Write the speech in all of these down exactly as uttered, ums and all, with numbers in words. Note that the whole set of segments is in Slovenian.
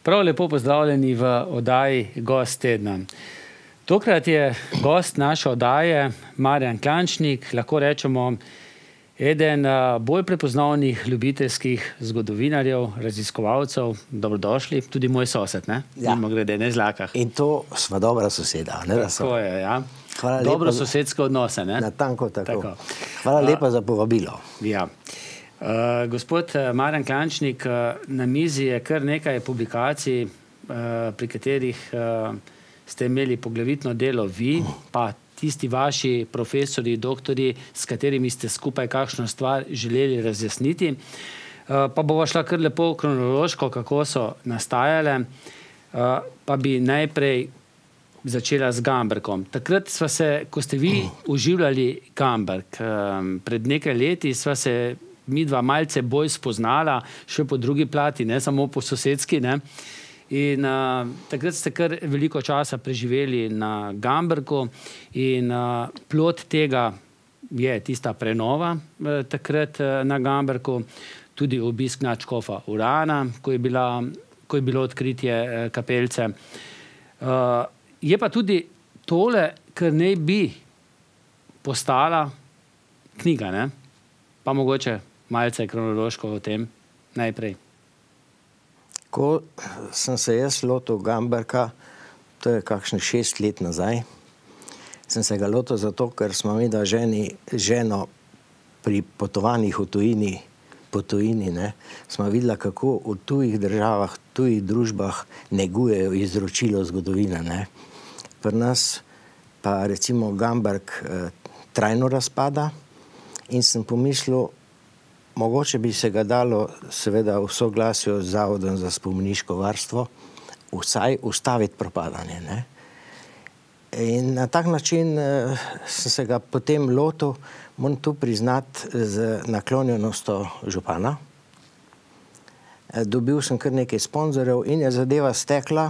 Prav lepo pozdravljeni v oddaji Gost tedna. Tokrat je gost naše oddaje Marjan Klančnik, lahko rečemo eden bolj prepoznavnih ljubiteljskih zgodovinarjev, raziskovalcev. Dobrodošli, tudi moj sosed, ne? Ja. Mimogrede, ne Zlakah. In to sva dobra soseda, ne? Tako je, ja. Hvala Dobro lepa za- sosedske odnose, ne? Natanko tako. Tako. Hvala lepa za povabilo. Ja. Uh, gospod uh, Marjan Klančnik, uh, na mizi je kar nekaj publikacij, uh, pri katerih uh, ste imeli poglavitno delo vi, pa tisti vaši profesori, doktori, s katerimi ste skupaj kakšno stvar želeli razjasniti. Uh, pa bova šla kar lepo kronološko, kako so nastajale, uh, pa bi najprej začela z Gamberkom. Takrat sva se, ko ste vi uživljali Gamberk, um, pred nekaj leti sva se mi dva malce bolj spoznala, še po drugi plati, ne samo po sosedski, ne. In uh, takrat ste kar veliko časa preživeli na Gamberku in uh, plod tega je tista prenova uh, takrat uh, na Gamberku, tudi obisk nadškofa Urana, ko je, bila, ko je bilo odkritje uh, kapelce. Uh, je pa tudi tole, kar naj bi postala knjiga, ne? Pa mogoče malce kronološko o tem najprej. Ko sem se jaz lotil Gamberka, to je kakšne šest let nazaj, sem se ga lotil zato, ker smo mi da ženi, ženo pri potovanjih v tujini, po tujini, ne, smo videla, kako v tujih državah, tujih družbah negujejo izročilo zgodovine, ne. Pri nas pa recimo Gamberk eh, trajno razpada in sem pomislil, mogoče bi se ga dalo seveda v soglasju z Zavodom za spomeniško varstvo vsaj ustaviti propadanje, ne. In na tak način eh, sem se ga potem lotil, moram tu priznati, z naklonjenostjo župana. Eh, dobil sem kar nekaj sponzorjev in je zadeva stekla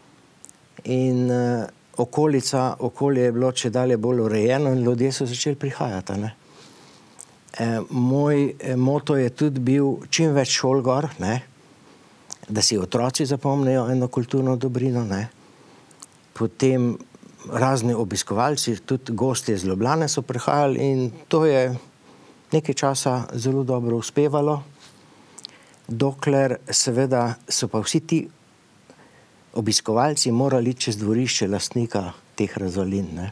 in eh, okolica, okolje je bilo čedalje bolj urejeno in ljudje so začeli prihajati, ne. E, moj e, moto je tudi bil čim več šol gor, ne, da si otroci zapomnijo eno kulturno dobrino, ne. Potem razni obiskovalci, tudi gostje iz Ljubljane so prihajali in to je nekaj časa zelo dobro uspevalo, dokler seveda so pa vsi ti obiskovalci morali čez dvorišče lastnika teh razvalin, ne.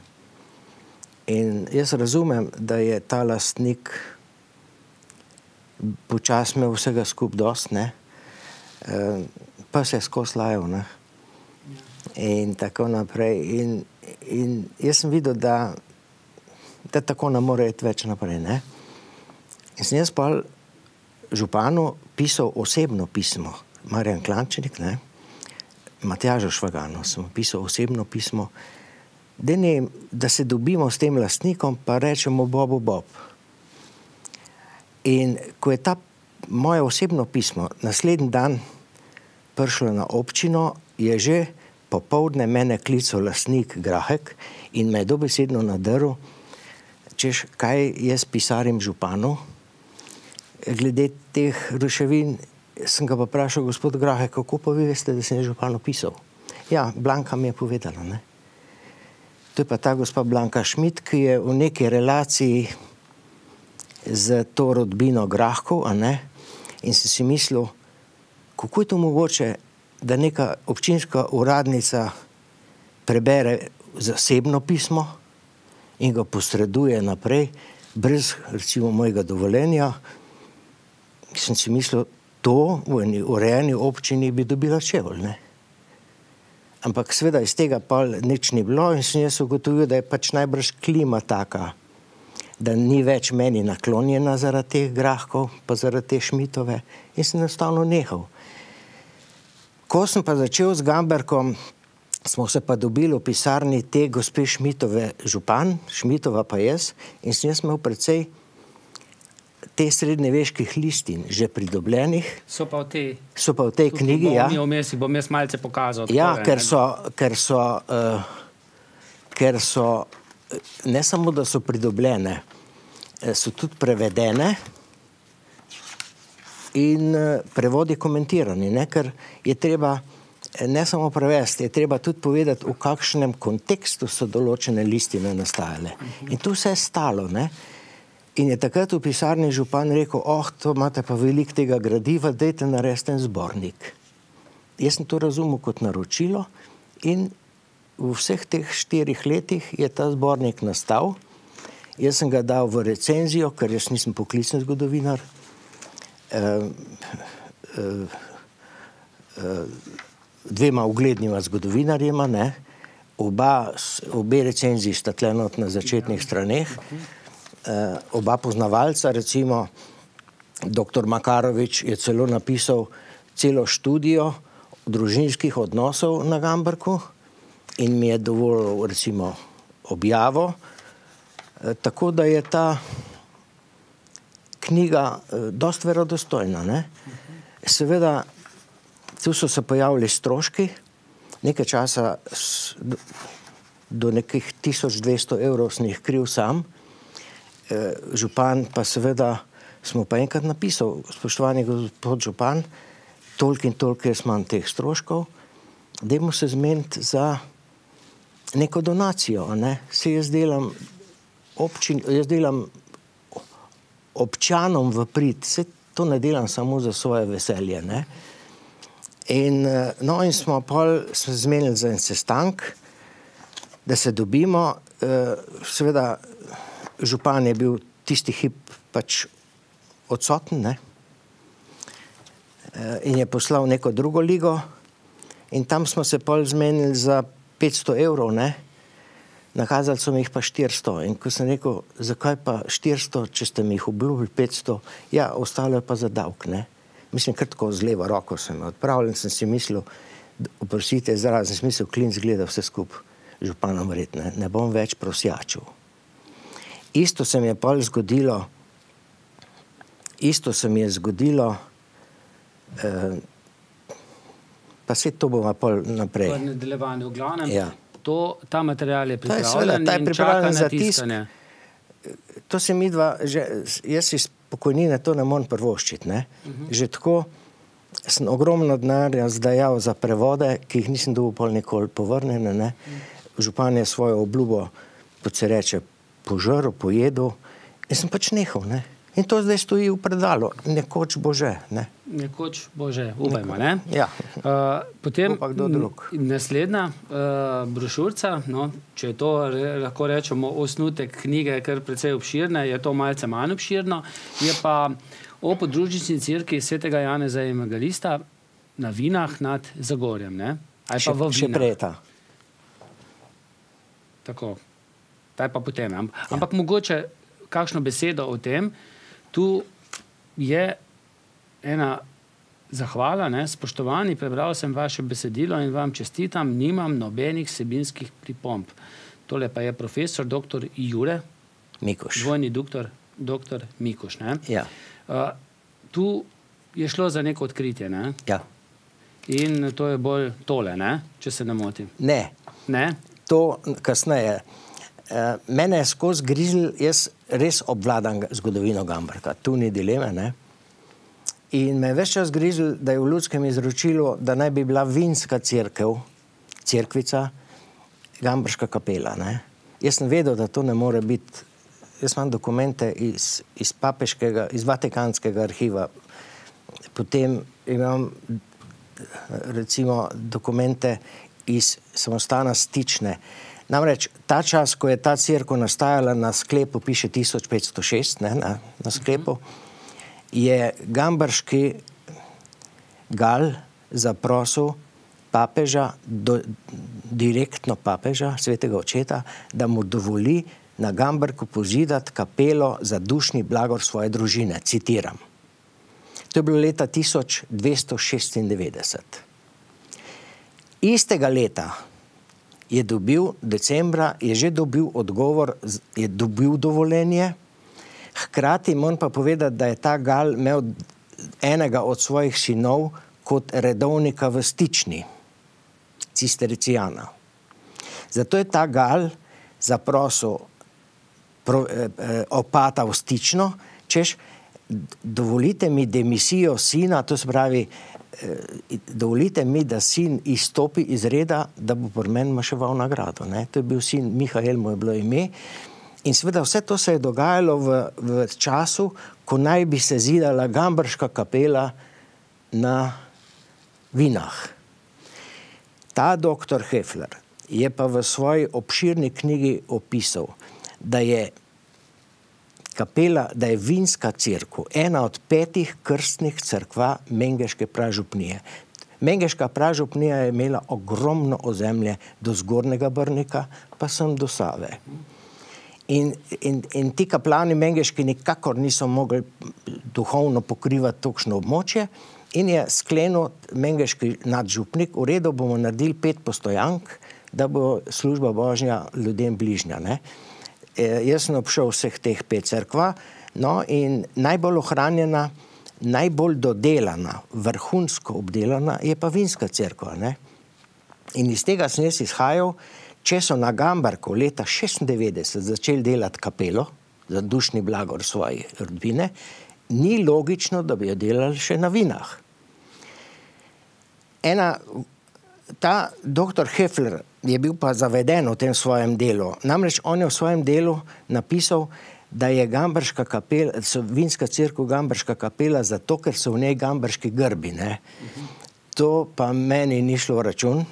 In jaz razumem, da je ta lastnik počas imel vsega skup dost, ne, e, pa se je skozi lajal, ne, in tako naprej. In, in jaz sem videl, da, da tako ne more iti več naprej, ne. In sem jaz pa županu pisal osebno pismo, Marjan Klančnik, ne, Matjažu Švaganu sem pisal osebno pismo, da, ne, da se dobimo s tem lastnikom, pa rečemo Bobu Bob. In ko je ta moje osebno pismo naslednji dan prišlo na občino, je že popoldne mene klical lastnik Grahek in me je dobesedno nadrl, češ, kaj jaz pisarim županu. Glede teh ruševin sem ga pa vprašal, gospod Grahek, kako pa vi veste, da sem županu pisal? Ja, Blanka mi je povedala, ne. To je pa ta gospa Blanka Šmit, ki je v neki relaciji z to rodbino Grahkov, a ne, in sem si mislil, kako je to mogoče, da neka občinska uradnica prebere zasebno pismo in ga posreduje naprej, brez recimo mojega dovoljenja. Sem si mislil, to v eni urejeni občini bi dobila čevelj, ne. Ampak seveda iz tega pa nič ni bilo in sem jaz ugotovil, da je pač najbrž klima taka, da ni več meni naklonjena zaradi teh Grahkov, pa zaradi te Šmitove in sem enostavno nehal. Ko sem pa začel z Gamberkom, smo se pa dobili v pisarni te gospe Šmitove župan, Šmitova pa jaz, in sem jaz imel precej te srednjeveških listin že pridobljenih. So pa v tej, so pa v tej knjigi, ja. Bom vmes, bom jaz malce pokazal. Ja, takole, ker so, ker so, uh, ker so, ne samo, da so pridobljene, so tudi prevedene in uh, prevodi komentirani, ne, ker je treba ne samo prevesti, je treba tudi povedati, v kakšnem kontekstu so določene listine nastajale. In to vse je stalo, ne? In je takrat v pisarni župan rekel, oh, to imate pa veliko tega gradiva, dajte narediti en zbornik. Jaz sem to razumel kot naročilo in v vseh teh štirih letih je ta zbornik nastal. Jaz sem ga dal v recenzijo, ker jaz nisem poklicni zgodovinar. Uh, uh, uh, dvema uglednima zgodovinarjema, ne, oba, obe recenziji sta tle not na začetnih straneh, uh, oba poznavalca, recimo doktor Makarovič je celo napisal celo študijo družinskih odnosov na Gambrku in mi je dovolil, recimo, objavo, uh, tako da je ta knjiga uh, dost verodostojna, ne. Seveda, tu so se pojavili stroški, nekaj časa do, do nekih tisoč dvesto evrov sem jih kril sam. E, župan pa seveda, smo pa enkrat napisal, spoštovani gospod župan, toliko in toliko jaz imam teh stroškov, dajmo se zmeniti za neko donacijo, ne. Se jaz delam občin, jaz delam občanom v prid, se to ne delam samo za svoje veselje, ne. In, no, in smo pol smo zmenili za en sestank, da se dobimo. Seveda, župan je bil tisti hip pač odsoten, ne? In je poslal neko drugo ligo in tam smo se pol zmenili za petsto evrov, ne? Nakazali so mi jih pa štiristo. In ko sem rekel, zakaj pa štiristo, če ste mi jih obljubili petsto, ja, ostalo je pa za davek, ne? Mislim, kar tako z levo roko sem odpravljen, sem si mislil, oprostite, zrazen smisel, klinc gleda vse skup županom verjetno, ne, ne bom več prosjačil. Isto se mi je pol zgodilo, isto se mi je zgodilo, eh, pa se to bomo pol naprej. V nadaljevanju, v glavnem, ja. to, ta material je pripravljen, seveda, ta je in čaka na za tiskanje. To se mi dva, že, jaz iz pokojnine to ne morem prvoščiti, ne. Uh-huh. Že tako sem ogromno denarja zdajal za prevode, ki jih nisem dobil pol nikoli povrnjene, ne. Uh-huh. Župan je svojo obljubo, kot se reče, požrl, pojedel in sem pač nehal, ne. In to zdaj stoji v predalu. Nekoč bo že, ne. Nekoč bo že, upajmo, ne. Ja. Uh, potem pa kdo drug. Naslednja uh, brošurca, no, če je to, re, lahko rečemo, osnutek knjige, kar precej obširne, je to malce manj obširno, je pa o podružnični cerkvi svetega Janeza Evangelista na Vinah nad Zagorjem, ne. Ali še, pa v Vinah. Še prej ta. Tako. Taj pa potem. Am, ja. Ampak mogoče kakšno besedo o tem. Tu je ena zahvala, ne, spoštovani, prebral sem vaše besedilo in vam čestitam, nimam nobenih vsebinskih pripomb. Tole pa je profesor doktor Jure Mikuš. Dvojni doktor, doktor Mikuš, ne. Ja. Uh, tu je šlo za neko odkritje, ne. Ja. In to je bolj tole, ne, če se ne motim. Ne. Ne? To kasneje. Mene je skozi grizel, jaz res obvladam zgodovino Gambrka, tu ni dileme, ne. In me je ves čas grizel, da je v ljudskem izročilu, da naj bi bila vinska cerkev, cerkvica, Gambrška kapela, ne. Jaz sem vedel, da to ne more biti. Jaz imam dokumente iz, iz papeškega, iz Vatikanskega arhiva. Potem imam recimo dokumente iz samostana Stične. Namreč ta čas, ko je ta cerkev nastajala na sklepu, piše tisoč petsto šest, ne, na, na sklepu, je gambrški gal zaprosil papeža, do, direktno papeža, svetega očeta, da mu dovoli na Gambrku pozidati kapelo za dušni blagor svoje družine. Citiram. To je bilo leta tisoč dvesto šestindevetdeset. Istega leta je dobil, decembra, je že dobil odgovor, je dobil dovoljenje. Hkrati moram pa povedati, da je ta gal imel enega od svojih sinov kot redovnika v Stični, cistercijana. Zato je ta gal zaprosil pro, eh, opata v Stično, češ, dovolite mi demisijo sina, to se pravi, dovolite mi, da sin izstopi iz reda, da bo pri meni maševal nagrado. Ne? To je bil sin, Mihael mu je bilo ime. In seveda vse to se je dogajalo v, v času, ko naj bi se zidala Gambrška kapela na Vinah. Ta doktor Hefler je pa v svoji obširni knjigi opisal, da je kapela, da je Vinska cerkev ena od petih krstnih cerkva Mengeške pražupnije. Mengeška pražupnija je imela ogromno ozemlje do Zgornjega Brnika, pa sem do Save. In, in, in ti kaplani mengeški nikakor niso mogli duhovno pokrivati točno območje in je sklenil mengeški nadžupnik, v redu bomo naredili pet postojank, da bo služba Božja ljudem bližnja. Ne? E, jaz sem obšel vseh teh pet cerkva, no in najbolj ohranjena, najbolj dodelana, vrhunsko obdelana je pa Vinska cerkva. Ne? In iz tega sem jaz izhajal, če so na Gambarku leta šestindevetdeset začeli delati kapelo za dušni blagor svoje rodbine, ni logično, da bi jo delali še na Vinah. Ena, ta doktor Hefler je bil pa zaveden v tem svojem delu. Namreč on je v svojem delu napisal, da je Gambarška kapela, so Vinska cerkev Gambarška kapela zato, ker so v njej gambarški grbi. Ne? To pa meni ni šlo v račun,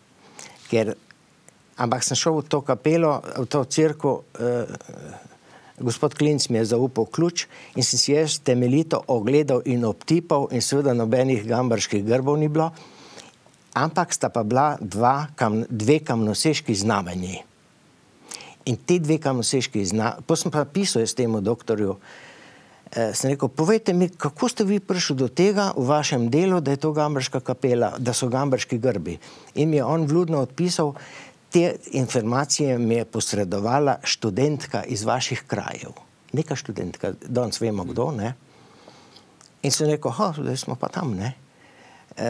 ker ampak sem šel v to kapelo, v to cerkev, eh, gospod Klinc mi je zaupal ključ in sem si jaz temeljito ogledal in obtipal in seveda nobenih gambarških grbov ni bilo, ampak sta pa bila dva, kam, dve kamnoseški znamenji. In te dve kamnoseški znamenji, pa sem pa pisal jaz temu doktorju, eh, sem rekel, povejte mi, kako ste vi prišli do tega v vašem delu, da je to gambarška kapela, da so gambarški grbi. In mi je on vljudno odpisal, te informacije mi je posredovala študentka iz vaših krajev. Neka študentka, danes vemo kdo, ne? In sem rekel, ha, zdaj smo pa tam, ne? E,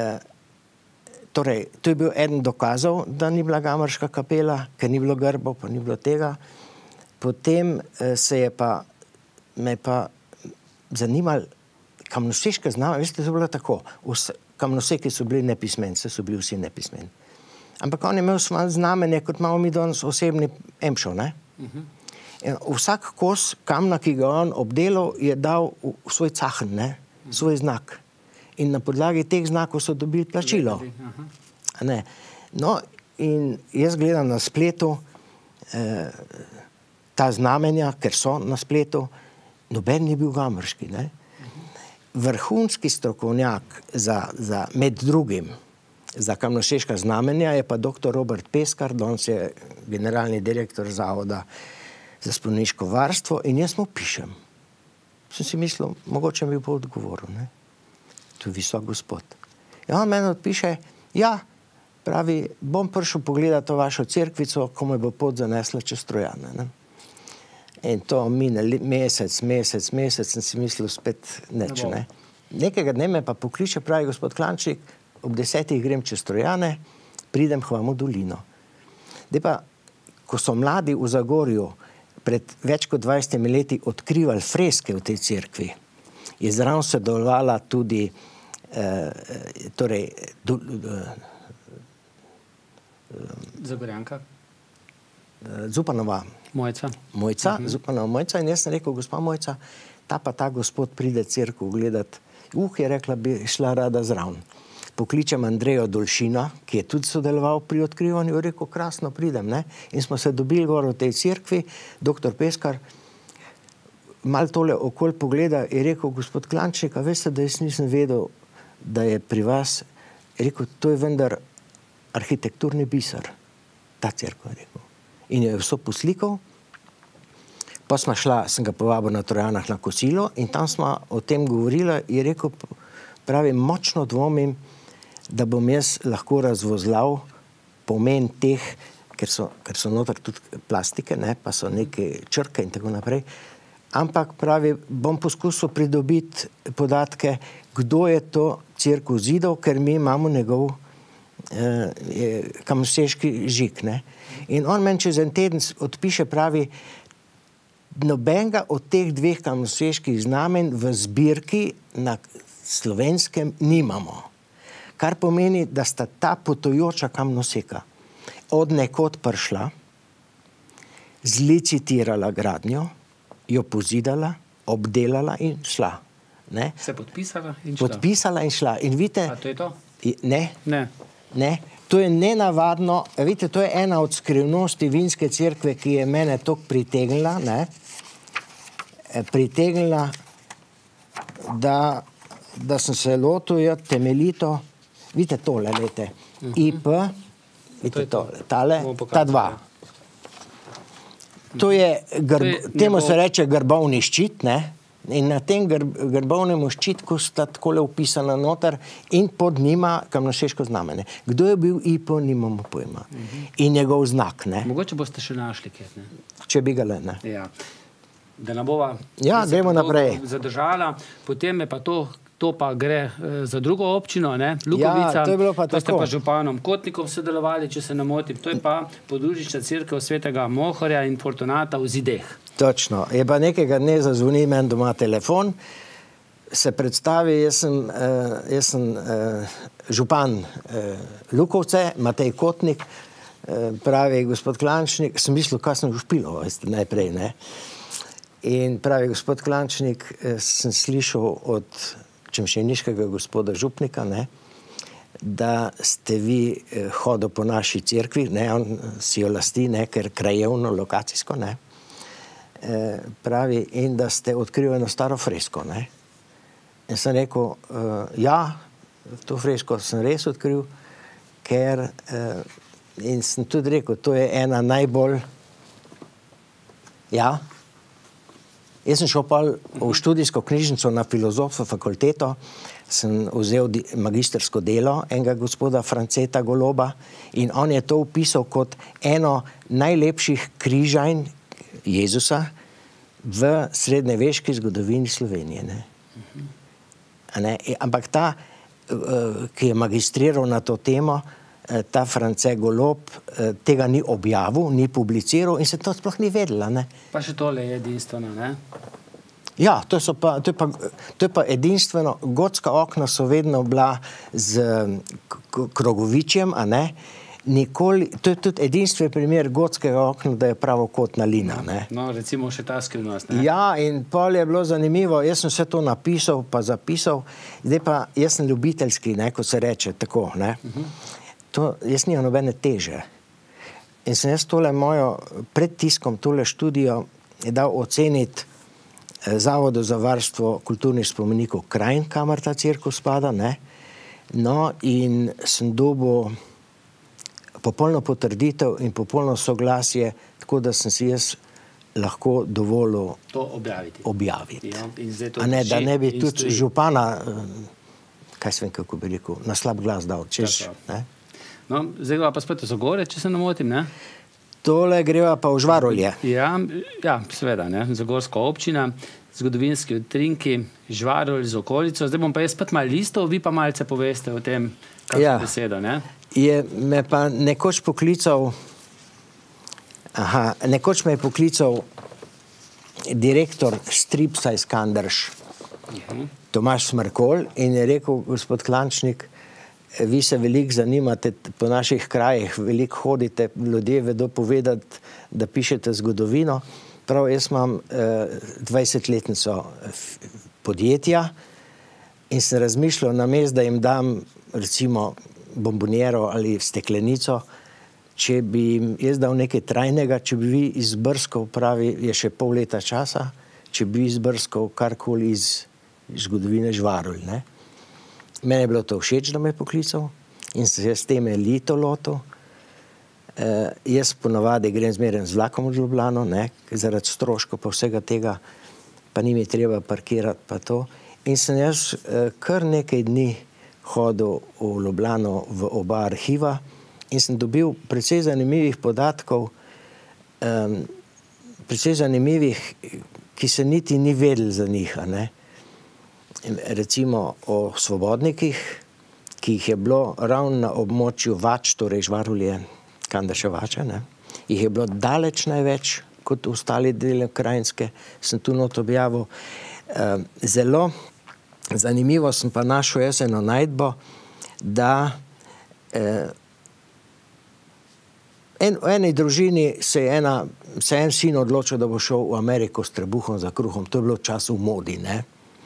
torej, to je bil eden dokazov, da ni bila gambarška kapela, ker ni bilo grbov, pa ni bilo tega. Potem se je pa, me pa zanimalo, kamnoseška znamenja, veste, to je bilo tako, kamnoseki so bili nepismeni, so bili vsi nepismeni. Ampak on je imel svoje znamenje, kot imamo mi danes osebni emšo, ne? Uh-huh. Vsak kos kamna, ki ga on obdelal, je dal svoj cahn, ne? Uh-huh. Svoj znak. In na podlagi teh znakov so dobili plačilo. Uh-huh. Ne? No, in jaz gledam na spletu eh, ta znamenja, ker so na spletu, noben ni bil gambarški, ne? Uh-huh. Vrhunski strokovnjak za, za med drugim za kamnošeška znamenja je pa doktor Robert Peskar, danes je generalni direktor Zavoda za spomeniško varstvo in jaz mu pišem. Sem si mislil, mogoče mi bo odgovoril, ne? To je visok gospod. Ja, on meni odpiše, ja, pravi, bom prišel pogledati to vašo cerkvico, ko me bo pot zanesla čez Trojane, ne? In to mine mesec, mesec, mesec, sem si mislil spet neč, ne? Nekega dne me pa pokliče, pravi gospod Klančnik, ob desetih grem čez Trojane, pridem k vam v dolino. Zdaj pa, ko so mladi v Zagorju pred več kot dvajsetimi leti odkrivali freske v tej cerkvi, je zraven sodelovala tudi eh, torej do, eh, Zagorjanka? Zupanova Mojca. Mojca, uh-huh. Zupanova Mojca in jaz sem rekel, gospa Mojca, ta pa ta gospod pride cerkev gledati. Uh, je rekla, bi šla rada zraven. Pokličem Andrejo Dolšina, ki je tudi sodeloval pri odkrivanju, je rekel, krasno pridem, ne? In smo se dobili gor v tej cerkvi, doktor Peskar mal tole okol pogleda in je rekel, gospod Klančnik, a veste, da jaz nisem vedel, da je pri vas, je rekel, to je vendar arhitekturni biser, ta cerkev, je rekel. In je vso poslikal, pa smo šla, sem ga povabil na Trojanah na kosilo in tam smo o tem govorila, je rekel, pravi, močno dvomim, da bom jaz lahko razvozlal pomen teh, ker so, ker so noter tudi plastike, ne, pa so neke črke in tako naprej, ampak pravi, bom poskusil pridobiti podatke, kdo je to cerkev zidal, ker mi imamo njegov eh, kamnoseški žig, ne. In on meni čez en teden odpiše, pravi, nobenega od teh dveh kamnoseških znamenj v zbirki na Slovenskem nimamo. Kar pomeni, da sta ta potujoča kamnoseka od nekod prišla, zlicitirala gradnjo, jo pozidala, obdelala in šla. Ne? Se podpisala in šla. Podpisala in šla. In vidite, A to je to? Ne, Ne. ne. To je nenavadno, vidite, to je ena od skrivnosti Vinske cerkve, ki je mene toliko pritegnila, ne? Pritegnila, da, da sem se lotil jo temeljito, vidite tole, lete, I P, vidite to, tale, ta dva. To je, temu se reče grbovni ščit, ne? In na tem grbovnemu ščitku sta takole upisana noter in pod njima kamnošeško znamenje. Kdo je bil I P, nimamo pojma. In njegov znak, ne? Mogoče boste še našli kjer, ne? Če bi ga le, ne? Ja. Da ne bova ja, gremo naprej. Zadržala, potem je pa to, to pa gre eh, za drugo občino, ne? Lukovica. Ja, to je bilo pa to tako. ste pa županom Kotnikom sodelovali, če se ne motim. To je pa podružnična cerkev svetega Mohorja in Fortunata v Zideh. Točno. Je pa nekega dne zazvoni meni doma telefon, se predstavi, jaz sem, uh, jaz sem uh, župan uh, Lukovce, Matej Kotnik, uh, pravi gospod Klančnik, sem mislil, kaj sem špilo, veste, najprej, ne. In pravi gospod Klančnik, uh, sem slišal od čemšeniškega gospoda župnika, ne, da ste vi uh, hodil po naši cerkvi, ne, on si jo lasti, ne, ker krajevno, lokacijsko, ne, pravi, in da ste odkrili eno staro fresko, ne. In sem rekel, uh, ja, to fresko sem res odkril, ker, uh, in sem tudi rekel, to je ena najbolj, ja, jaz sem šel pa v študijsko knjižnico na filozofsko fakulteto, sem vzel magistersko delo enega gospoda Franceta Goloba in on je to opisal kot eno najlepših križanj Jezusa v srednjeveški zgodovini Slovenije. Ne? Ne? Ampak ta, ki je magistriral na to temo, ta France Golob, tega ni objavil, ni publiciral in se to sploh ni vedela. Ne? Pa še tole je edinstveno, ne? Ja, to, so pa, to, je pa, to je pa edinstveno. Gotska okna so vedno bila z krogovičjem, a ne? Nikoli, to je tudi edinstven primer gotskega okna, da je pravokotna lina, ne. No, recimo še ta skrivnost, ne. Ja, in pol je bilo zanimivo, jaz sem vse to napisal, pa zapisal, zdaj pa jaz sem ljubiteljski, ne, kot se reče, tako, ne. To, jaz nimam nobene teže. In sem jaz tole mojo, pred tiskom tole študijo je dal oceniti Zavodu za varstvo kulturnih spomenikov Krajin, kamor ta cerkev spada, ne. No, in sem dobil popolno potrditev in popolno soglasje, tako da sem si jaz lahko dovolil to objaviti. objaviti. Ja, in zdaj to A ne, da ne bi tudi stoji. župana, kaj sem, kako bi rekel, na slab glas dal, češ, ne? No, zdaj greva pa spet v Zagorje, če se ne motim, ne? Tole greva pa v Žvarolje. Ja, ja, seveda, ne, Zagorska občina, zgodovinski utrinki, Žvarolj z okolico. Zdaj bom pa jaz spet malo listov, vi pa malce poveste o tem, kakšno Ja. besedo, ne? Je me pa nekoč poklical, aha, nekoč me je poklical direktor Stripsa iz Kandrž, Tomaž Smrkolj, in je rekel, gospod Klančnik, vi se veliko zanimate po naših krajih, veliko hodite, ljudje vedo povedati, da pišete zgodovino. Prav, jaz imam eh, dvajsetletnico podjetja in sem razmišljal, namesto da jim dam recimo bomboniero ali steklenico, če bi jim jaz dal nekaj trajnega, če bi vi izbrskal, pravi, je še pol leta časa, če bi izbrskal karkoli iz zgodovine Žvarolj, ne. Mene je bilo to všeč, da me je poklical in se s tem elito lotil. Uh, jaz ponavadi grem zmeraj z vlakom v Ljubljano, ne, zaradi stroškov pa vsega tega, pa ni mi treba parkirati pa to. In sem jaz uh, kar nekaj dni hodil v Ljubljano v oba arhiva in sem dobil precej zanimivih podatkov, um, precej zanimivih, ki se niti ni vedel za njih, ne. Recimo o svobodnikih, ki jih je bilo ravno na območju Vač, torej Žvarolje, Kandeša Vača, ne, jih je bilo daleč največ kot ostali dele Krajinske, sem tu not objavil. Zelo zanimivo sem pa našel jaz eno najdbo, da eh, en, v eni družini se je, ena, se je en sin odločil, da bo šel v Ameriko s trebuhom za kruhom. To je bilo v času v modi, ne?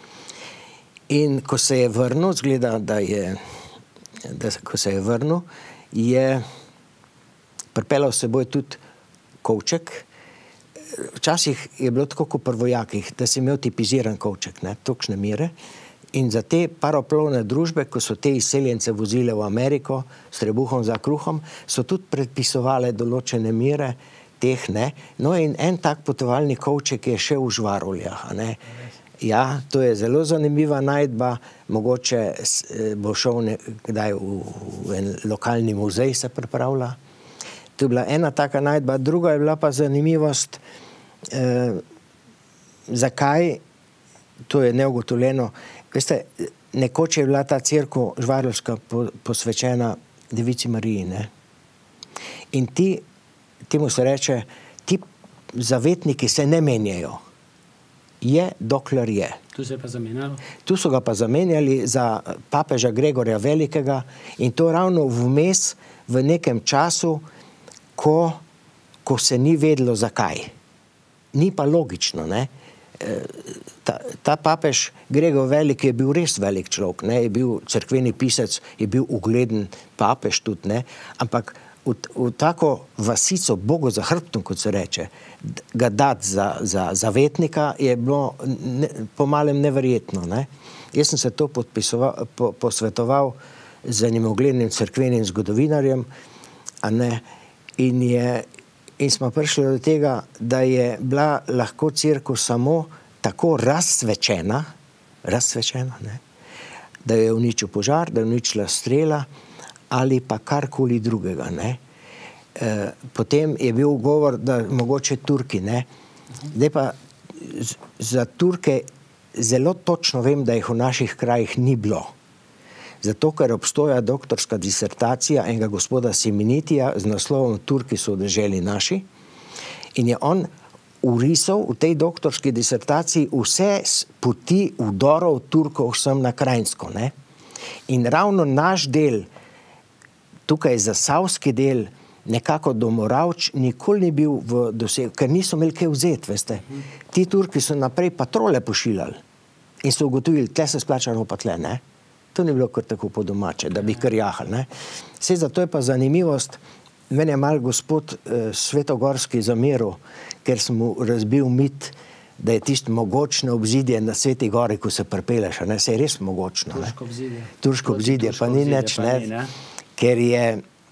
In ko se je vrnil, zgleda, da je, da, ko se je vrnil, je pripeljal s seboj tudi kovček. Včasih je bilo tako kot pri vojakih, da si imel tipiziran kovček, ne, točne mere. In za te paroplovne družbe, ko so te izseljence vozile v Ameriko s trebuhom za kruhom, so tudi predpisovale določene mere teh, ne. No in en tak potovalni kovček je še v Žvaroljah, a ne. Ja, to je zelo zanimiva najdba, mogoče bo šel nekdaj v, v en lokalni muzej se pripravlja. To je bila ena taka najdba, druga je bila pa zanimivost, eh, zakaj, to je neugotovljeno. Veste, nekoč je bila ta cerkev žvaroljska po, posvečena Devici Mariji, ne? In ti, temu se reče, ti zavetniki se ne menjajo. Je, dokler je. Tu se je pa zamenjalo? Tu so ga pa zamenjali za papeža Gregorja Velikega in to ravno vmes v nekem času, Ko, ko se ni vedelo zakaj. Ni pa logično, ne. Ta, ta papež Gregor Veliki je bil res velik človek, ne, je bil cerkveni pisec, je bil ugleden papež tudi, ne, ampak v, v tako vasico Bogu za hrbtom, kot se reče, ga dati za, za zavetnika je bilo ne, po malem neverjetno, ne. Jaz sem se to podpisoval, po, posvetoval z enim uglednim cerkvenim zgodovinarjem, a ne, In, je, in smo prišli do tega, da je bila lahko cerkev samo tako razsvečena, razsvečena, ne, da je uničil požar, da je uničila strela ali pa karkoli drugega. Ne. E, potem je bil govor, da mogoče Turki. Ne. Zdaj pa z, za Turke zelo točno vem, da jih v naših krajih ni bilo. Zato, ker obstoja doktorska disertacija enega gospoda Simenitija z naslovom Turki so v deželi naši in je on urisal v tej doktorski disertaciji vse poti vdorov Turkov sem na Krajinsko. Ne? In ravno naš del, tukaj zasavski del, nekako do Moravč, nikoli ni bil v dosegu, ker niso imeli kaj vzeti, veste. Ti Turki so naprej patrole pošiljali in so ugotovili, tle se splačalo pa tle, ne. To ni bilo kar tako po domače, da bi kar jahali, ne. Sej zato je pa zanimivost, meni je malo gospod eh, Svetogorski zameril, ker sem mu razbil mit, da je tisto mogočno obzidje na Sveti Gori, ko se pripeleš, ne, se je res mogočno. Turško obzidje. Turško obzidje, pa ni nič, ne, ne, ker je,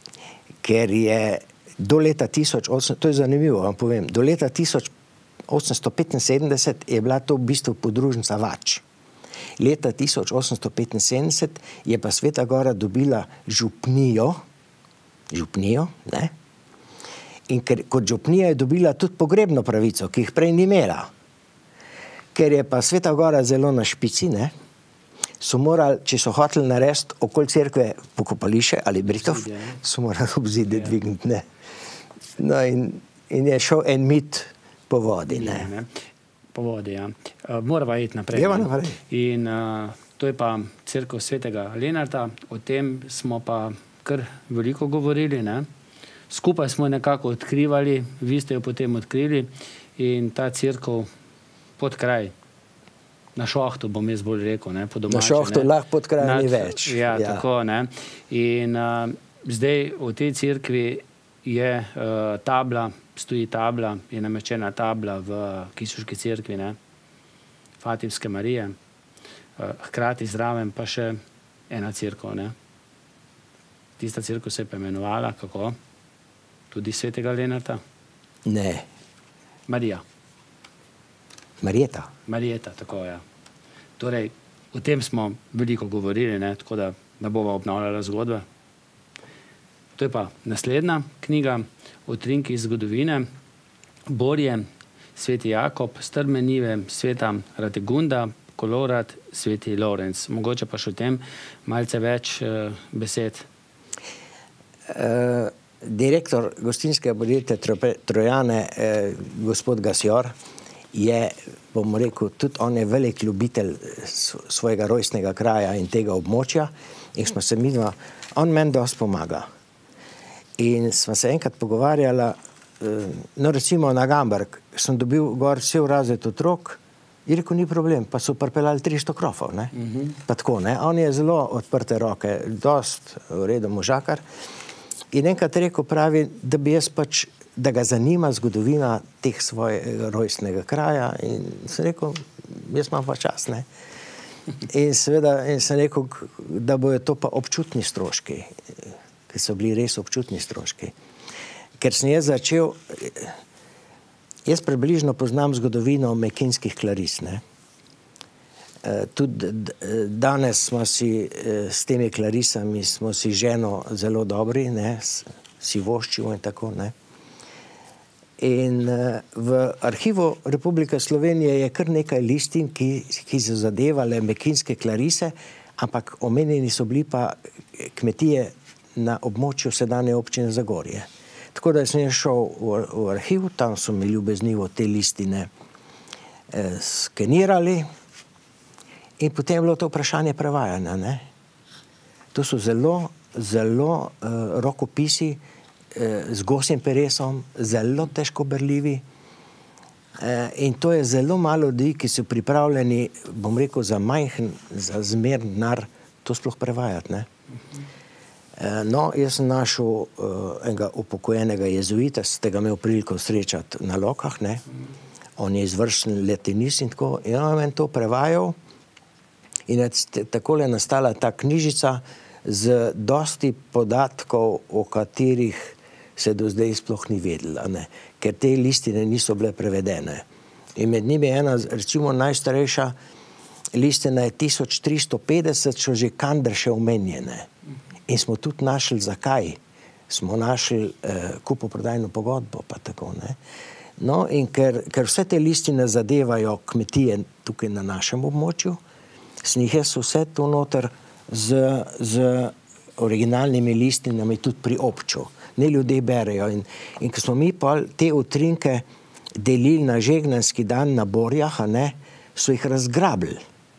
ker je do leta tisoč osemsto, to je zanimivo, vam povem, do leta tisoč osemsto petinsedemdeset je bila to v bistvu podružnica Vač. Leta tisoč osemsto petinsedemdeset je pa Sveta Gora dobila župnijo, župnijo, ne? In ker, kot župnija je dobila tudi pogrebno pravico, ki jih prej ni imela. Ker je pa Sveta Gora zelo na špici, ne? So morali, če so hoteli narediti okoli cerkve pokopališče ali Britov, so morali obzide dvigniti, ne? No in, in je šel en mit po vodi, ne? ne, ne. Po vodi, ja. Uh, morava iti naprej. Jeva naprej. In uh, to je pa cerkev svetega Lenarta, o tem smo pa kar veliko govorili, ne. Skupaj smo nekako odkrivali, vi ste jo potem odkrili in ta cerkev pod kraj, na Šohtu bom jaz bolj rekel, ne, po domače. Na Šohtu lahko pod kraj Nad, ni več. Ja, ja, tako, ne. In uh, zdaj v tej cerkvi je uh, tabla, stoji tabla, je namečena tabla v Kisuški cerkvi, ne, Fatimske Marije, hkrati zraven pa še ena cerkev, ne. Tista cerkev se je pa imenovala, kako? Tudi svetega Lenarta? Ne. Marija. Marijeta. Marijeta, tako, ja. Torej, o tem smo veliko govorili, ne, tako da ne bova obnavljala zgodbe. To je pa naslednja knjiga, Utrinki iz zgodovine, Borje, Sveti Jakob, Strmenive, Sveta Rategunda, Kolorad, Sveti Lorenc. Mogoče pa še o tem malce več uh, besed. Uh, direktor gostinskega podjetja Trojane, uh, gospod Gasjor, je, bomo rekel, tudi on je velik ljubitelj svojega rojstnega kraja in tega območja in smo se mi dva, on meni dosti pomaga. In smo se enkrat pogovarjala, no recimo na Gamberg, sem dobil gor cel razred otrok, in rekel, ni problem, pa so pripeljali tristo krofov, ne? Uh-huh. Pa tako, ne? On je zelo odprte roke, dost v redu možakar. In enkrat rekel, pravi, da bi jaz pač, da ga zanima zgodovina teh svojega rojstnega kraja in sem rekel, jaz imam pa čas, ne? In seveda, in sem rekel, da bojo to pa občutni stroški, ker so bili res občutni stroški. Ker sem jaz začel, jaz približno poznam zgodovino mekinskih klaris, ne. Tudi danes smo si s temi klarisami, smo si ženo zelo dobri, ne, si voščimo in tako, ne. In v arhivu Republike Slovenije je kar nekaj listin, ki, ki so zadevale mekinske klarise, ampak omenjeni so bili pa kmetije na območju sedanje občine Zagorje. Tako da sem šel v, v arhiv, tam so mi ljubeznivo te listine eh, skenirali in potem je bilo to vprašanje prevajanja, ne. To so zelo, zelo eh, rokopisi eh, z gosjim peresom, zelo težko berljivi eh, in to je zelo malo ljudi, ki so pripravljeni, bom rekel, za majhen, za zmeren denar to sploh prevajati, ne. Uh-huh. No, jaz sem našel uh, enega upokojenega jezuita, ste ga imel priliko srečati na Lokah, ne. On je izvršen latinist in tako, in on je meni to prevajal in je takole nastala ta knjižica z dosti podatkov, o katerih se do zdaj sploh ni vedela, ne, ker te listine niso bile prevedene. In med njimi ena, recimo najstarejša listina je tisoč tristo petdeset, so že Kandrše omenjene. In smo tudi našli, zakaj. Smo našli eh, kupoprodajno pogodbo, pa tako, ne. No, in ker, ker vse te listine zadevajo kmetije tukaj na našem območju, sem jih jaz vse to noter z, z originalnimi listinami tudi priobčil. Ne ljudje berejo. In, in ko smo mi pa te utrinke delili na žegnanski dan na Borjah, a ne, so jih razgrabili.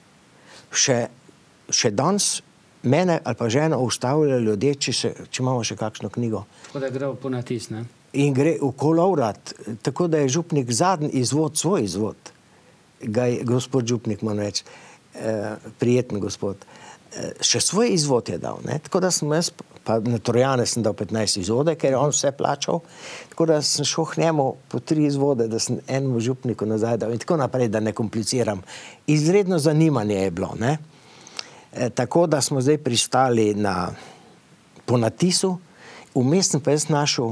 Še, še danes mene ali pa ženo ustavljajo ljudje, če, se, če imamo še kakšno knjigo. Tako da gre po natis, ne? In gre v kolovrat, tako da je župnik zadnji izvod, svoj izvod. Ga je, gospod župnik, moram reči, eh, prijeten gospod, eh, še svoj izvod je dal, ne? Tako da sem jaz, pa na Trojane sem dal petnajst izvode, ker je on vse plačal, tako da sem šel k njemu po tri izvode, da sem enemu župniku nazaj dal in tako naprej, da ne kompliciram. Izredno zanimanje je bilo, ne? E, tako da smo zdaj pristali na ponatisu, vmes sem pa jaz našel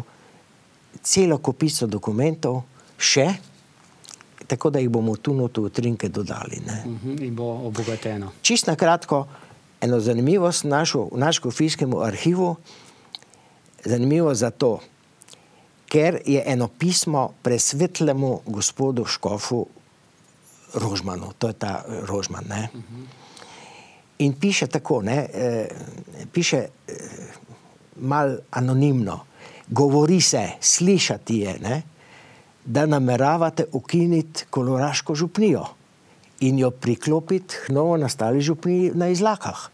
celo kopico dokumentov še, tako da jih bomo tu noto utrinke dodali, ne. Uh-huh, in bo obogateno. Čisto na kratko, eno zanimivost našel v naš škofijskemu arhivu, zanimivo zato, ker je eno pismo presvetlemu gospodu škofu Rožmanu, to je ta Rožman, ne. Uh-huh. In piše tako, ne, eh, piše eh, mal anonimno, govori se, slišati je, ne, da nameravate ukiniti koloraško župnijo in jo priklopiti k novo nastali župniji na Izlakah.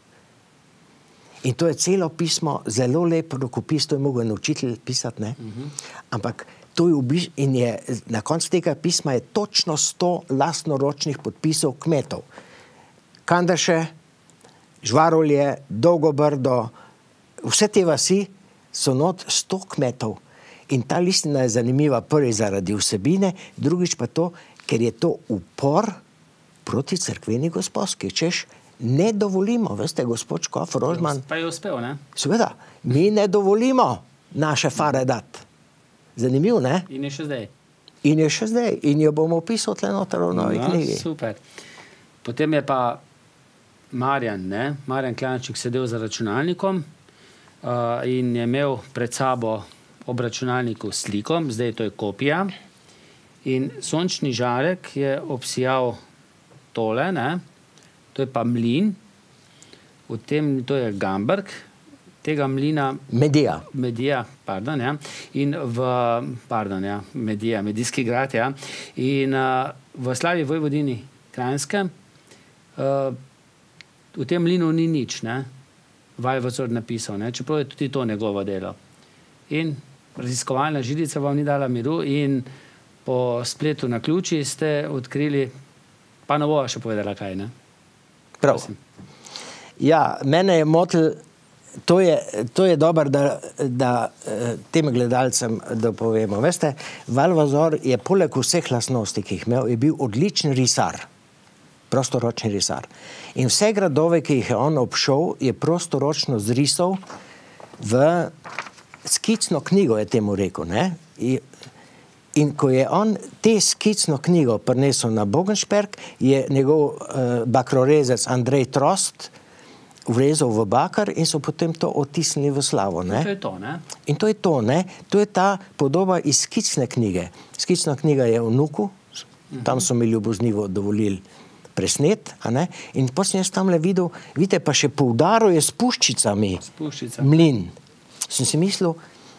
In to je celo pismo, zelo lep rokopis, to je mogel en učitelj pisati, ne, uh-huh. Ampak to je v bistvu, in je, na koncu tega pisma je točno sto lastnoročnih podpisov kmetov. Kandrše, Žvarolje, Dolgobrdo, vse te vasi so not sto kmetov. In ta listina je zanimiva prvi zaradi vsebine, drugič pa to, ker je to upor proti cerkveni gospodski. Češ, ne dovolimo, veste, gospod škof Rožman. Pa je uspel, ne? Seveda, mi ne dovolimo naše fare dati. Zanimiv, ne? In je še zdaj. In je še zdaj. In jo bomo opisal tle noter v novi no, knjigi. Super. Potem je pa Marjan, ne? Marjan Klančnik sedel za računalnikom uh, in je imel pred sabo ob računalniku sliko, zdaj to je kopija. In sončni žarek je obsijal tole, ne? To je pa mlin, v tem, to je Gamberg, tega mlina... Medija. Medija, pardon, ja. In v, pardon, ja, Medija, Medijski grad, ja. In uh, v Slavi Vojvodini Kranjskem uh, v tem mlinu ni nič, ne? Valvazor napisal, ne? Čeprav je tudi to njegovo delo. In raziskovalna žilica vam ni dala miru in po spletu na ključi ste odkrili, pa ne bova še povedala kaj, ne? Prav. Prosim. Ja, mene je motil, to je, to je dobro, da, da tem gledalcem da povemo. Veste, Valvazor je poleg vseh lastnosti, ki jih imel, je bil odličen risar. Prostoročni risar. In vse gradove, ki jih je on obšel, je prostoročno zrisal v skicno knjigo, je temu rekel, ne? In ko je on te skicno knjigo prinesel na Bogenšperk, je njegov uh, bakrorezec Andrej Trost vrezal v bakar in so potem to otisnili v slavo, ne? In to je to, ne? In to je to, ne? To je ta podoba iz skicne knjige. Skicna knjiga je v Nuku, tam so mi ljuboznivo dovolili presnet, a ne? In potem sem jaz tamle videl, vidite, pa še poudaril je s puščicami Spuščica. mlin. Sem si mislil,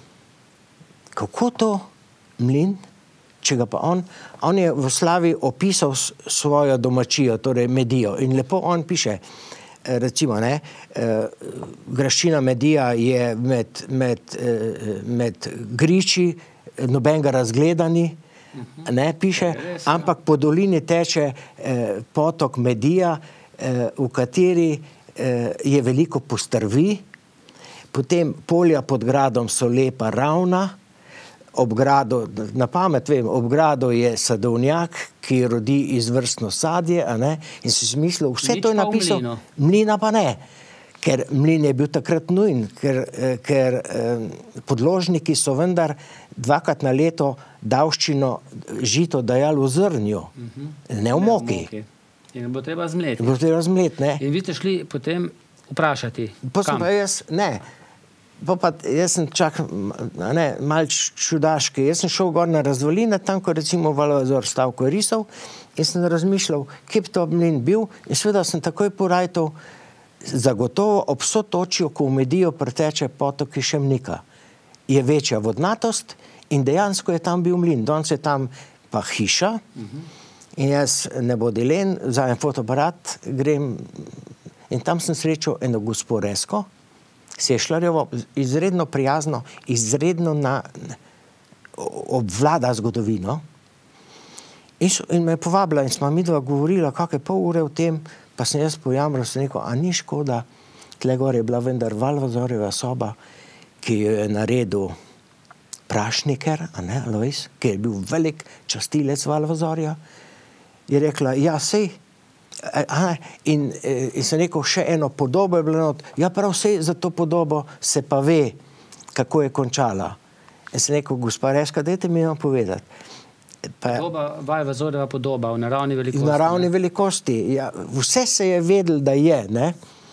kako to mlin, če ga pa on, on je v Slavi opisal svojo domačijo, torej Medijo, in lepo on piše, recimo, ne, graščina Medija je med, med, med griči, nobenega razgledani, ne, piše, ampak po dolini teče potok Medija, v kateri je veliko postrvi, potem polja pod gradom so lepa ravna, ob gradu, na pamet vem, ob gradu je sadovnjak, ki rodi izvrstno sadje, a ne, in si mislil, vse Nič to je pa v napisal, mlinu. mlina pa ne, ker mlin je bil takrat nujen, ker, ker podložniki so vendar dvakrat na leto davščino žito dajali v zrnju, ne v moki. In bo treba zmleti. Bo treba zmleti, ne. In vi ste šli potem vprašati, Pa sem kam? pa jaz, ne, pa pa jaz sem čak, ne, mal čudaški, jaz sem šel gor na razvaline, tam, ko recimo Valvazor stavko risal, in sem razmišljal, kje bi to mlin bil, in seveda sem takoj porajtal, zagotovo ob sotočju, ko v Medijo preteče potok Šemnika. Je večja vodnatost in dejansko je tam bil mlin. Danes je tam pa hiša in jaz ne bo dilen, vzajem fotoaparat, grem in tam sem srečal eno gospo Resko, Sešljarjevo, izredno prijazno, izredno na, obvlada zgodovino. In, so, in me je povabila in smo midva govorila kakšne pol ure o tem, pa sem jaz pojamral, sem rekel, a ni škoda, tle gor je bila vendar Valvazorjeva soba, ki jo je naredil Prašniker, a ne, Lojs, ki je bil velik častilec Valvazorja, je rekla, ja, sej, a, in, in sem rekel, še eno podobo je bilo, ja, prav sej za to podobo se pa ve, kako je končala. In sem rekel, gospa Reska, dajte mi jo povedati. Pa, Podoba, Valvazorjeva podoba v naravni velikosti. v naravni ne? velikosti. Ja, vse se je vedel, da je, ne?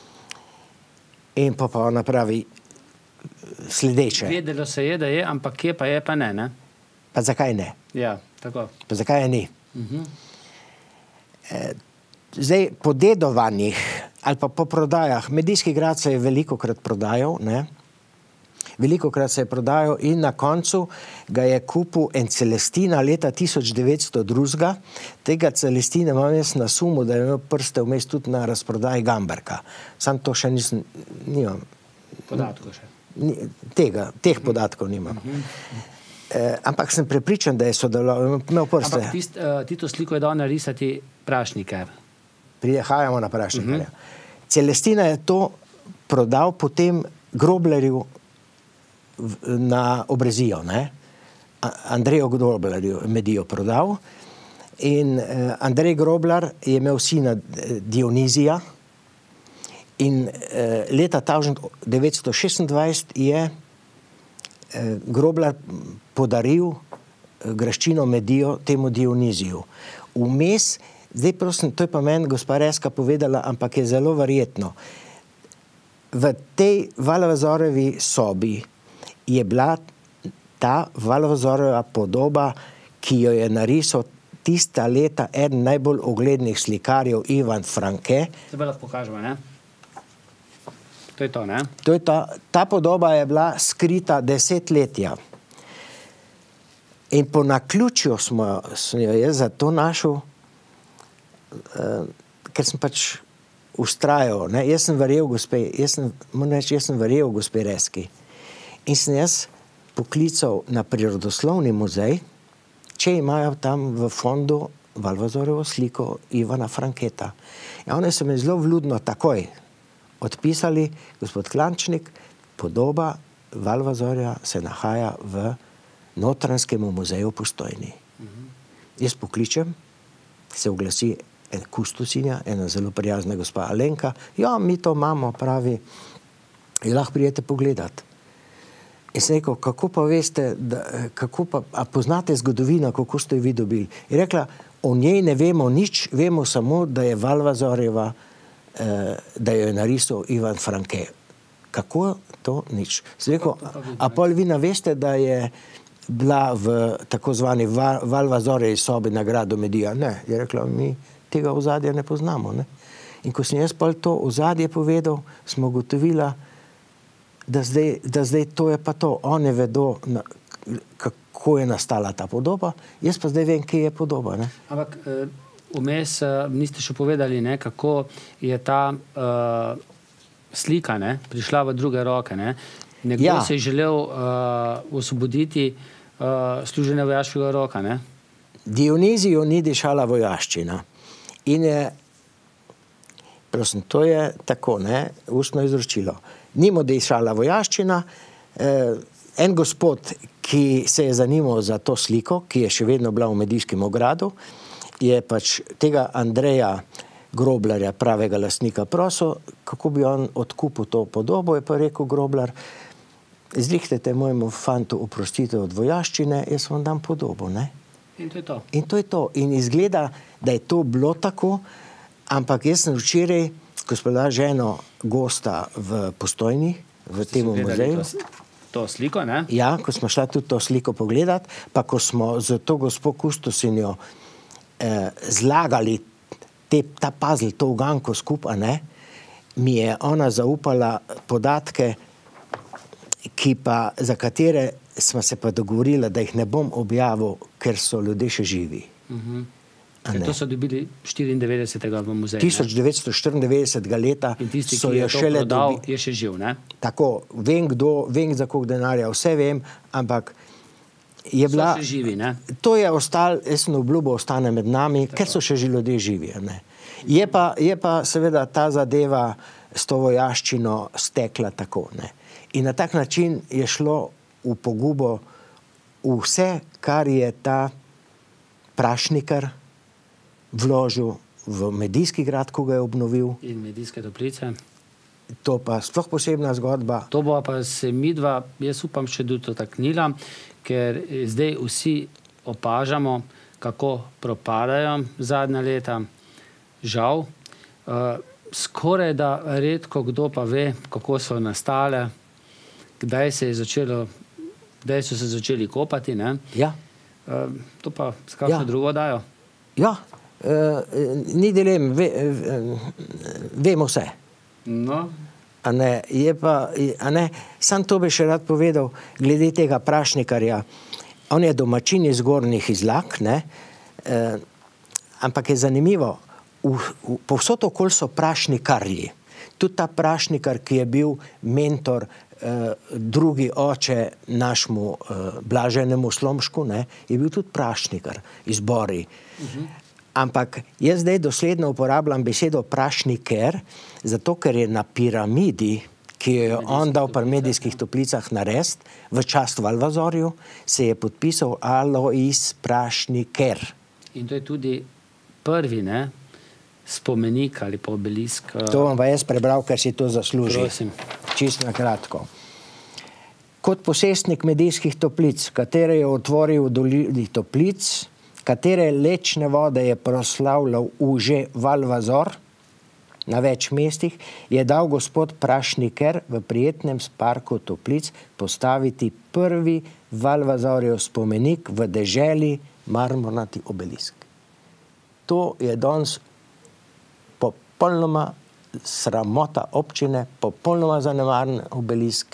In pa pa ona pravi sledeče. Vedelo se je, da je, ampak kje pa je, pa ne, ne? Pa zakaj ne? Ja, tako. Pa zakaj je ni? Mhm. Eh, zdaj, po dedovanjih ali pa po prodajah, Medijski grad se je velikokrat prodajal, ne? Velikokrat se je prodajal in na koncu ga je kupil en Celestina leta tisoč devetsto drugega. Tega Celestina imam jaz na sumu, da je imel prste vmes tudi na razprodaji Gamberka. Sam to še nisem, nimam. Podatkov še. Ni, tega, teh podatkov nimam. Eh, ampak sem prepričan, da je sodeloval, imel prste. Ampak tist, uh, ti to sliko je dal narisati Prašniker. Prihajamo na Prašnikarja. Uh-huh. Celestina je to prodal potem Groblerju na Obrezijo, ne? Andreju Groblerju Medijo prodal in eh, Andrej Groblar je imel sina Dionizija in eh, leta tisoč devetsto šestindvajset je eh, Groblar podaril eh, graščino Medijo temu Dioniziju. Vmes, zdaj prosim, to je pa meni gospa Reska povedala, ampak je zelo verjetno. V tej Valvazorjevi sobi je bila ta Valvazorjeva podoba, ki jo je narisal tista leta eden najbolj uglednih slikarjev Ivan Franke. Zdaj pa lahko pokažemo, ne? To je to, ne? To je ta, ta podoba je bila skrita desetletja. In po naključju smo, sem jo jaz za to našel uh, ker sem pač ustrajal, ne, jaz sem verjel gospe, jaz sem, moram reči, jaz sem verjel gospe Reski. In sem jaz poklical na Prirodoslovni muzej, če imajo tam v fondu Valvazorjevo sliko Ivana Franketa. In oni so me zelo vljudno takoj odpisali, gospod Klančnik, podoba Valvazorja se nahaja v Notranjskem muzeju v Postojni. Mm-hmm. Jaz pokličem, se oglasi kustosinja, ena zelo prijazna gospa Alenka, ja, mi to imamo, pravi, in lahko prijete pogledati. In sem rekel, kako pa veste, da, kako pa, a poznate zgodovino, kako ste jo vi dobili? In rekla, o njej ne vemo nič, vemo samo, da je Valvazorjeva, eh, da jo je narisal Ivan Franke. Kako to nič? Sem rekel, a pol vi naveste, da je bila v tako zvani Valvazorjevi sobi na gradu Medija? Ne, je rekla, mi tega ozadja ne poznamo. Ne? In ko sem jaz pol to ozadje povedal, smo ugotovila, da zdaj, da zdaj to je pa to. One vedo, na, kako je nastala ta podoba, jaz pa zdaj vem, kje je podoba. Ne? Ampak vmes niste še povedali, ne, kako je ta uh, slika, ne, prišla v druge roke. Ne? Nekdo ja. se je želel uh, osvoboditi uh, služenja vojaškega roka. Ne? Dioniziju ni dišala vojaščina. In je, prosim, to je tako, ne, ustno izročilo. Ni mu dišala vojaščina. Eh, en gospod, ki se je zanimal za to sliko, ki je še vedno bila v Medijskem ogradu, je pač tega Andreja Groblarja, pravega lastnika, prosil, kako bi on odkupil to podobo, je pa rekel Groblar, zrihtete mojemu fantu oprostitev od vojaščine, jaz vam dam podobo, ne? In to je to. In to je to. In izgleda, da je to bilo tako, ampak jaz sem včeraj, ko smo bila ženo gosta v Postojni, v tem muzeju. To, to sliko, ne? Ja, ko smo šla tudi to sliko pogledati, pa ko smo z to gospo kustosinjo eh, zlagali te, ta puzzle, to uganko skupaj, ne, mi je ona zaupala podatke, ki pa, za katere smo se pa dogovorila, da jih ne bom objavil, ker so ljudje še živi. Uh-huh. To so dobili štiriindevetdesetega v muzeju. tisoč devetsto štiriindevetdesetega leta in tisti, so ki je jo to prodal, dobi... je še živ, ne? Tako, vem kdo, vem za koliko denarja, vse vem, ampak je bila... So še živi, ne? To je ostal, jaz sem obljubo, ostane med nami, tako. Ker so še ljudje živi, ne? Je pa, je pa seveda ta zadeva s to vojaščino stekla tako, ne? In na tak način je šlo v pogubo vse, kar je ta Prašnikar vložil v Medijski grad, ko ga je obnovil. In Medijske Toplice. To pa sploh posebna zgodba. To bo pa se midva, jaz upam, še dotaknila, ker zdaj vsi opažamo, kako propadajo zadnja leta. Žal, uh, skoraj da redko kdo pa ve, kako so nastale, kdaj se je začelo, kdaj so se začeli kopati, ne? Ja. Uh, to pa s kakšno ja. drugo dajo? Ja, uh, ni dilem, ve, uh, vemo vse. No. A ne, je pa, a ne, sam to bi še rad povedal, glede tega Prašnikarja. On je domačin iz Gornjih Izlak, ne, uh, ampak je zanimivo, v, v, povsod okoli so Prašnikarji. Tudi ta Prašnikar, ki je bil mentor Uh, drugi oče našemu uh, Blaženemu Slomšku, ne, je bil tudi Prašnikar iz Bori. Uh-huh. Ampak jaz zdaj dosledno uporabljam besedo Prašniker, zato ker je na piramidi, ki jo je on dal pri Medijskih Toplicah narediti, v čast Valvazorju, se je podpisal Alois Prašniker. In to je tudi prvi, ne, spomenik ali pa obelisk. To vam pa jaz prebral, ker si to zasluži. Prosim. Čisto na kratko. Kot posestnik Medijskih Toplic, katere je otvoril v dolini Toplic, katere lečne vode je proslavljal už Valvazor na več mestih, je dal gospod Prašniker v prijetnem parku Toplic postaviti prvi Valvazorjev spomenik v deželi marmornati obelisk. To je danes popolnoma sramota občine, popolnoma zanemaren obelisk,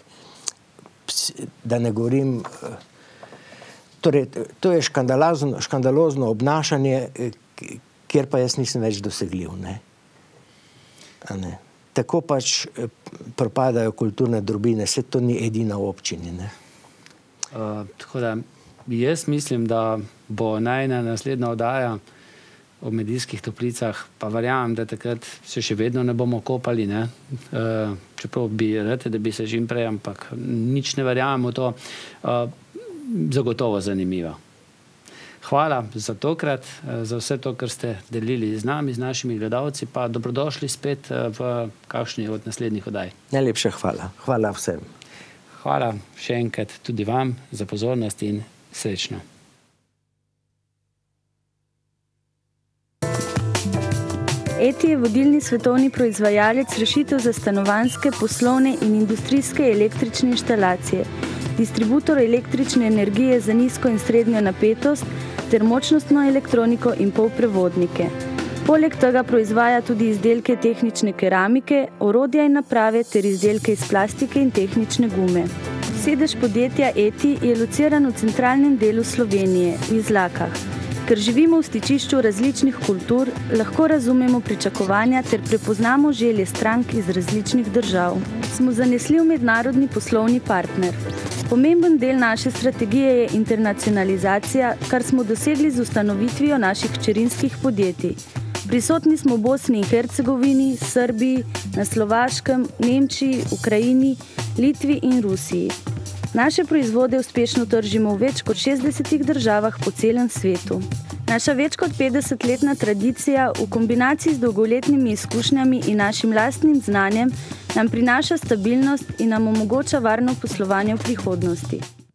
da ne govorim, torej, to je škandalozno, škandalozno obnašanje, kjer pa jaz nisem več dosegljiv. Ne? A ne? Tako pač propadajo kulturne drobine, se to ni edina v občini. Ne? Uh, tako da jaz mislim, da bo najna naslednja oddaja o Medijskih Toplicah, pa verjamem, da takrat se še vedno ne bomo kopali, ne? Uh, čeprav bi rad, da bi se čim prej, ampak nič ne verjamem v to. Uh, zagotovo zanimivo. Hvala za tokrat, za vse to, kar ste delili z nami, z našimi gledalci, pa dobrodošli spet v kakšni od naslednjih oddaj. Najlepša hvala. Hvala vsem. Hvala še enkrat tudi vam za pozornost in srečno. E T I je vodilni svetovni proizvajalec rešitev za stanovanjske, poslovne in industrijske električne inštalacije, distributor električne energije za nizko in srednjo napetost ter močnostno elektroniko in polprevodnike. Poleg tega proizvaja tudi izdelke tehnične keramike, orodja in naprave ter izdelke iz plastike in tehnične gume. Sedež podjetja E T I je lociran v centralnem delu Slovenije, v Izlakah. Ker živimo v stičišču različnih kultur, lahko razumemo pričakovanja ter prepoznamo želje strank iz različnih držav. Smo zanesljiv mednarodni poslovni partner. Pomemben del naše strategije je internacionalizacija, kar smo dosegli z ustanovitvijo naših hčerinskih podjetij. Prisotni smo v Bosni in Hercegovini, Srbiji, na Slovaškem, Nemčiji, Ukrajini, Litvi in Rusiji. Naše proizvode uspešno tržimo v več kot šestdesetih državah po celem svetu. Naša več kot petdesetletna tradicija v kombinaciji z dolgoletnimi izkušnjami in našim lastnim znanjem nam prinaša stabilnost in nam omogoča varno poslovanje v prihodnosti.